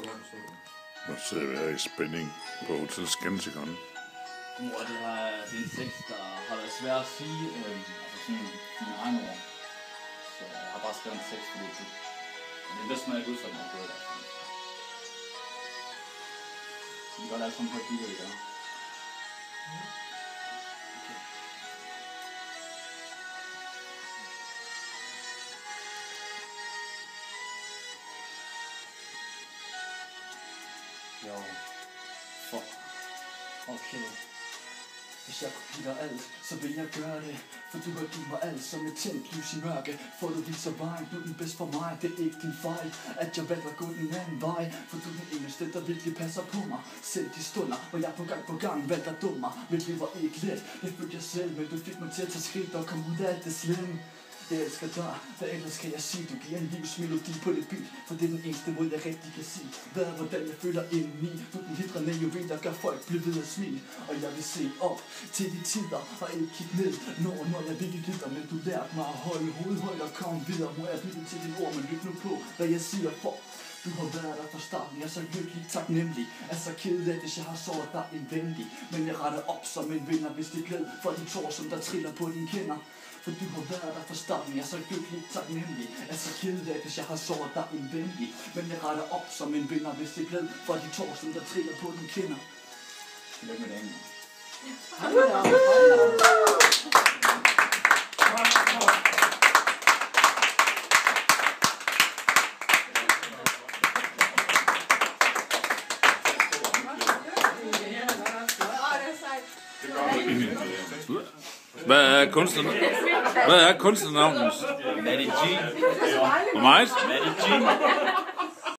Nu sidder vi her i spænding på Hotel Scanticon. Det er en tekst, der har været svær at sige, altså sådan mine egne ord. Så jeg har bare skrevet en tekst, fordi det er bedst, når jeg ikke udtrykker mig på det. Så vi gør det alle sammen på et billede, ja. Jo, fuck. Okay. Hvis jeg kunne give dig alt, så vil jeg gøre det. For du har givet mig alt som et tændt lys i mørke. For du viser vejen, du er den bedste for mig. Det er ikke din fejl, at jeg valgte at gå den anden vej. For du er den eneste, der virkelig passer på mig. Selv de stunder, hvor jeg på gang valgte at dumme mig. Mit liv var ikke let, det følte jeg selv. Men du fik mig til at tage skridt og komme ud af alt det slemme. Jeg elsker dig, hvad ellers kan jeg sige? Du giver en livsmelodi på det beat. For det er den eneste måde jeg rigtig kan sige hvad og hvordan jeg føler indeni. Du er den hidrende juvel, der gør folk blive ved at smile. Og jeg vil se op til de tider og ikke kigge ned når jeg virkelig lider. Men du lærte mig at holde hovedet højt og komme videre. Må jeg lytte til dine ord, men lyt nu på hvad jeg siger for du har været der fra starten, jeg er så lykkelig, taknemmelig. Er så ked af, hvis jeg har såret dig indvendig. Men jeg retter op som en vinder, hvis det er glæd for de tår, som der triller på dine kinder. For du har været der fra starten, jeg er så lykkelig, taknemmelig. Er så ked af, hvis jeg har såret dig indvendig. Men jeg retter op som en vinder, hvis det er glæd for de tår, som der triller på dine kinder. Tillykke med dagen. Hvad er kunstnernavnet? Matty G. Hvor meget? Matty G.